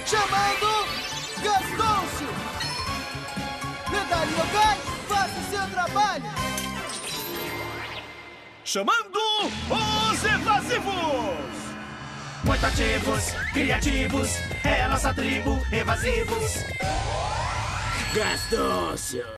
Chamando Gastoncio! Medalha Gás, faça o seu trabalho! Chamando os evasivos! Muito ativos, criativos, é a nossa tribo, evasivos. Gastócio!